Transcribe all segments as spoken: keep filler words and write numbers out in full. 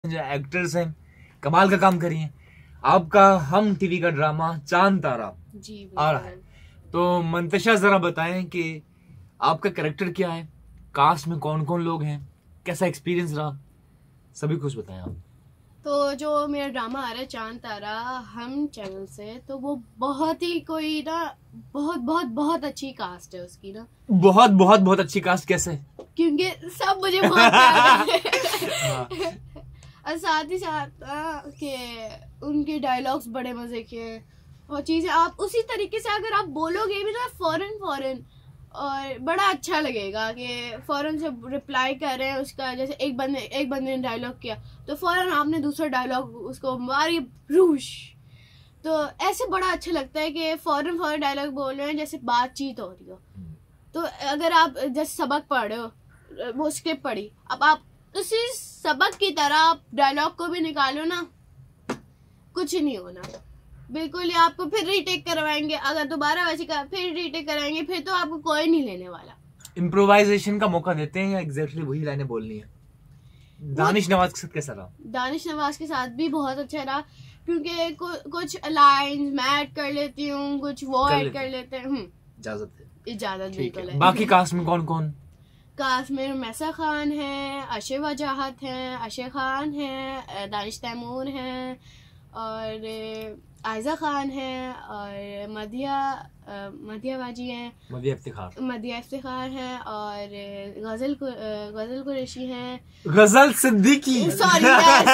जो एक्टर्स हैं कमाल का काम करिए। आपका हम टीवी का ड्रामा चांद तारा जी आ रहा है, तो मंतशा जरा बताएं कि आपका कैरेक्टर क्या है, कास्ट में कौन कौन लोग हैं, कैसा एक्सपीरियंस रहा, सभी कुछ बताएं आप। तो जो मेरा ड्रामा आ रहा है चांद तारा हम चैनल से, तो वो बहुत ही कोई ना बहुत बहुत बहुत अच्छी कास्ट है उसकी ना। बहुत बहुत बहुत अच्छी कास्ट कैसे? क्योंकि सब मुझे बहुत प्यार हाँ। है और साथ ही साथ आ, के उनके डायलॉग्स बड़े मजे के हैं और चीजें आप उसी तरीके से अगर आप बोलोगे भी ना फौरन फौरन और बड़ा अच्छा लगेगा कि फौरन से रिप्लाई कर रहे हैं उसका। जैसे एक बंदे एक बंदे ने डायलॉग किया तो फौरन आपने दूसरा डायलॉग उसको मारी रूश, तो ऐसे बड़ा अच्छा लगता है कि फौरन फौरन डायलॉग बोल रहे हैं जैसे बातचीत हो रही हो। तो अगर आप जैसे सबक पढ़ रहे हो, वो स्क्रिप्ट पढ़ी, अब आप उसी सबक की तरह आप डायलॉग को भी निकालो ना, कुछ नहीं होना बिल्कुल ही। आपको फिर रीटेक करवाएंगे, अगर दोबारा वैसे कर, फिर रीटेक कराएंगे, फिर तो आपको कोई नहीं लेने वाला। इम्प्रोवाइजेशन का मौका देते हैं या एग्जैक्टली वही लाइनें बोलनी है? दानिश नवाज के साथ कैसा रहा? दानिश नवाज के साथ भी बहुत अच्छा रहा, क्योंकि कुछ लाइंस मैं ऐड कर लेती हूँ, कुछ वो ऐड कर लेते हैं। इजाजत है? इजाजत बिल्कुल है। बाकी कास्ट में कौन कौन? कास्ट में रुमैसा खान है, अशे वजाहत हैं, अशे खान है, दानिश तैमूर हैं और आयजा खान है और मदिया मदिया बाजी हैं, मदिया इफ्तिखार मदिया इफ्तिखार हैं और गजल गजल कुरैशी हैं, गजल सिद्दीकी सॉरी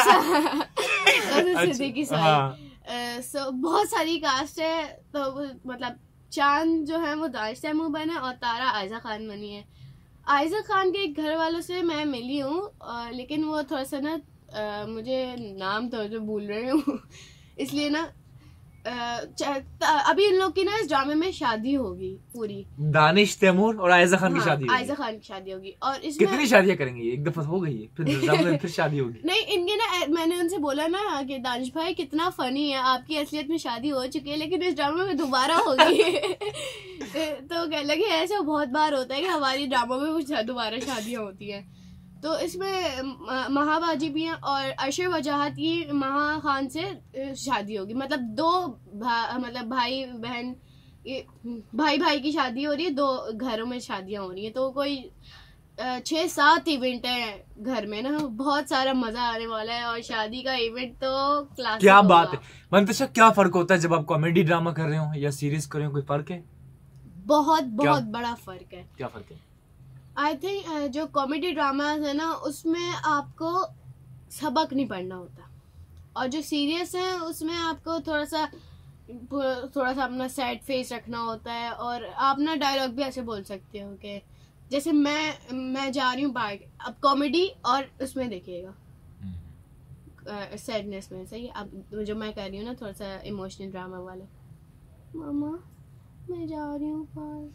गजल सिद्दीकी सॉरी। सो बहुत सारी कास्ट है। तो मतलब चांद जो है वो दानिश तैमूर बने और तारा आयजा खान बनी है। आयजा खान के घर वालों से मैं मिली हूँ, लेकिन वो थोड़ा सा ना मुझे नाम तो जो भूल रही हूँ इसलिए ना अभी इन लोग की ना इस ड्रामे में शादी होगी पूरी। दानिश तैमूर और आयजा खान हाँ, की शादी होगी। आयजा खान की शादी होगी और इसमें कितनी शादियां करेंगे? एक दफा हो गई है, फिर ड्रामे में फिर शादी होगी। नहीं, इनके ना मैंने उनसे बोला ना कि दानिश भाई कितना फनी है, आपकी असलियत में शादी हो चुकी है लेकिन इस ड्रामे में दोबारा होगी। तो कह लगे ऐसा बहुत बार होता है कि हमारी ड्रामों में दोबारा शादियां होती हैं। तो इसमें महाबाजी भी हैं और अशर वजाहत की महा खान से शादी होगी। मतलब दो भा, मतलब भाई बहन भाई भाई की शादी हो रही है, दो घरों में शादियां हो रही हैं। तो कोई छह सात इवेंट है घर में ना, बहुत सारा मजा आने वाला है और शादी का इवेंट तो क्लासिक क्या बात है। मंतशा, क्या फर्क होता है जब आप कॉमेडी ड्रामा कर रहे हो या सीरीज कर रहे हो? कोई फर्क है? बहुत बहुत बड़ा फर्क है। क्या फर्क है? आई थिंक जो कॉमेडी ड्रामाज है ना उसमें आपको सबक नहीं पढ़ना होता, और जो सीरियस है उसमें आपको थोड़ा सा थोड़ा सा अपना सैड फेस रखना होता है और आप ना डायलॉग भी ऐसे बोल सकते हो कि जैसे मैं मैं जा रही हूँ बाहर। अब कॉमेडी और उसमें देखिएगा सैडनेस में, सही। अब जो मैं कर रही हूँ ना थोड़ा सा इमोशनल ड्रामा वाला, मामा मैं जा रही हूँ बाहर,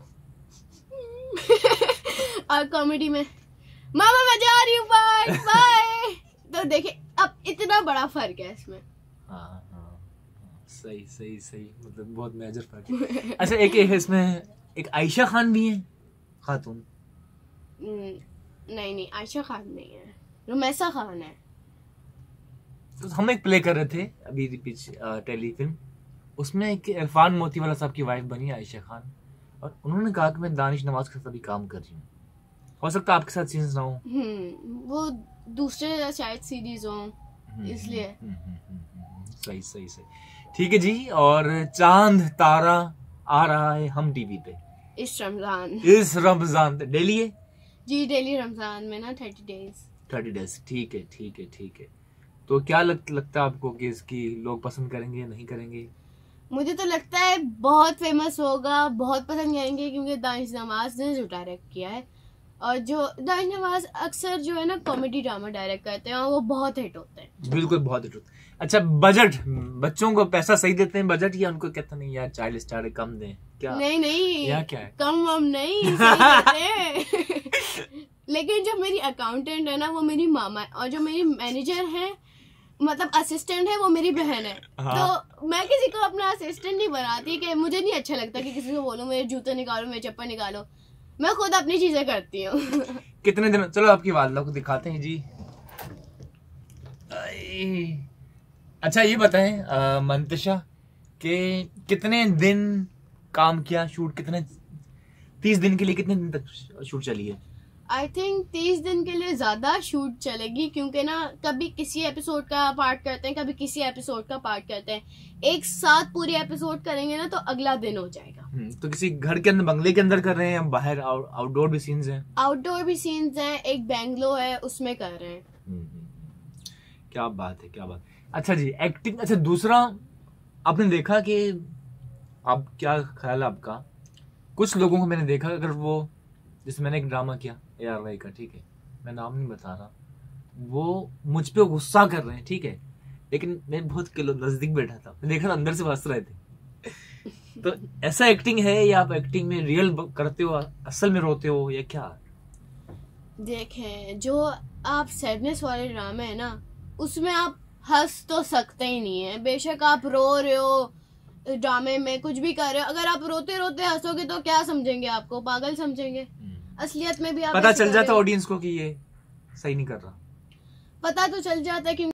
और कॉमेडी में मामा मैं जा रही हूँ बाय बाय। तो देखिए अब इतना बड़ा फर्क है इसमें। हाँ हाँ सही सही सही, मतलब बहुत मेजर फर्क है। अच्छा, एक इसमें एक आयशा खान भी है, खातून? नहीं नहीं, आयशा खान नहीं है, रुमैसा खान है। तो हम एक प्ले कर रहे थे अभी पीछे टेली फिल्म, उसमें एक इरफान मोतीवाला साहब की वाइफ बनी आयशा खान और उन्होंने कहा कि मैं दानिश नवाज के साथ अभी काम कर रही हूँ। हो सकता है आपके साथ सीन्स ना हो। हम्म वो दूसरे शायद सीरीज हो इसलिए। सही सही सही, ठीक है जी। और चांद तारा आ रहा है हम टीवी पे इस रमजान इस रमजान डेली है जी, डेली रमजान में ना थर्टी डेज थर्टी डेज ठीक है ठीक है ठीक है। तो क्या लग, लगता है आपको कि इसकी लोग पसंद करेंगे या नहीं करेंगे? मुझे तो लगता है बहुत फेमस होगा, बहुत पसंद करेंगे, क्योंकि दानिश नवाज ने जो डायरेक्ट किया है और जो दानिश नवाज अक्सर जो है ना कॉमेडी ड्रामा डायरेक्ट करते हैं और वो बहुत हिट होते हैं। बिल्कुल बहुत हिट होते हैं। अच्छा, बजट, बच्चों को पैसा सही देते हैं बजट, या उनको कहते नहीं यार चाइल्ड स्टार कम दें? क्या नहीं नहीं, या क्या है? कम वम नहीं, सही लेकिन जो मेरी अकाउंटेंट है ना वो मेरी मामा है और जो मेरी मैनेजर है मतलब असिस्टेंट है वो मेरी बहन है। हाँ। तो मैं किसी को अपना असिस्टेंट नहीं बनाती, कि मुझे नहीं अच्छा लगता कि किसी को बोलो मेरे जूते निकालो, मेरे चप्पल निकालो। मैं खुद अपनी चीजें करती हूँ। कितने दिन, चलो आपकी वालदा को दिखाते हैं जी। अच्छा ये बताएं अ, मंतशा कि कितने दिन काम किया, शूट कितने, तीस दिन के लिए कितने दिन तक शूट चली है? आई थिंक तीस दिन के लिए ज्यादा शूट चलेगी, क्योंकि ना कभी किसी एपिसोड का पार्ट करते हैं, कभी किसी एपिसोड का पार्ट करते हैं। एक साथ पूरी एपिसोड करेंगे ना तो अगला दिन हो जाएगा। तो किसी घर के अंदर, बंगले के अंदर कर रहे हैं या बाहर आउटडोर भी सीन्स हैं? आउटडोर भी सीन्स हैं, एक बेंगलो है उसमें कर रहे हैं। क्या बात है, क्या बात। अच्छा जी, एक्टिंग। अच्छा दूसरा, आपने देखा कि, आप क्या ख्याल है आपका, कुछ लोगों को मैंने देखा, अगर वो, जैसे मैंने एक ड्रामा किया ए आर वाई का, ठीक है, मैं नाम नहीं बता रहा, वो मुझ पे गुस्सा कर रहे हैं, ठीक है, लेकिन मैं बहुत किलो नजदीक बैठा था, मैं देखा था अंदर से हंस रहे थे। तो ऐसा एक्टिंग है या आप एक्टिंग में रियल करते हो, असल में रोते हो, या क्या? देखें, जो आप सैडनेस वाले ड्रामे है ना, उसमें आप हंस तो सकते ही नहीं है। बेशक आप रो रहे हो ड्रामे में, कुछ भी कर रहे हो, अगर आप रोते रोते हंसोगे तो क्या समझेंगे? आपको पागल समझेंगे। असलियत में भी आप पता चल जाता ऑडियंस को कि ये सही नहीं कर रहा, पता तो चल जाता है कि